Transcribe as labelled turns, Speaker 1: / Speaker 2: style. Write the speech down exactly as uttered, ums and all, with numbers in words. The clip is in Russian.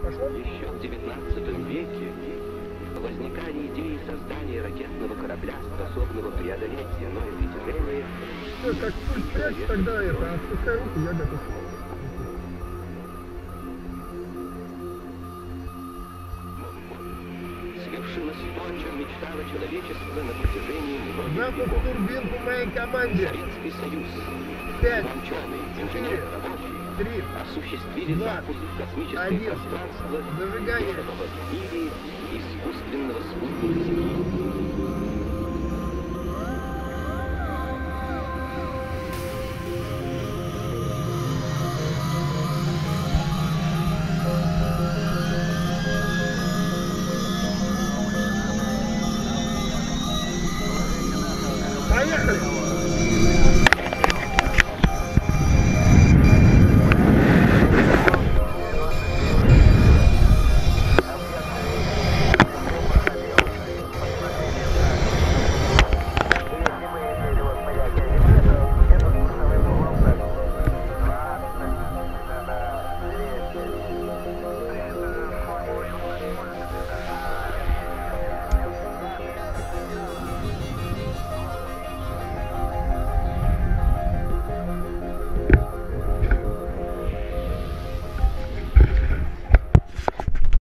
Speaker 1: Пошло?
Speaker 2: Еще в девятнадцатом веке возникали идеи создания ракетного корабля, способного преодолеть земное притяжение.
Speaker 1: Все, как пульт прячь, тогда это, отпускай руку, я готов.
Speaker 2: Свершилось то, о чем мечтало человечество на протяжении многих
Speaker 1: Запуск
Speaker 2: веков.
Speaker 1: турбин по моей команде.
Speaker 2: Советский Союз,
Speaker 1: Пять,
Speaker 2: ученые,
Speaker 1: четыре,
Speaker 2: инженеры, рабочие
Speaker 1: три,
Speaker 2: осуществили
Speaker 1: два,
Speaker 2: запуск в космическое
Speaker 1: один.
Speaker 2: пространство
Speaker 1: Зажигание.
Speaker 2: первого в мире искусственного спутника Земли.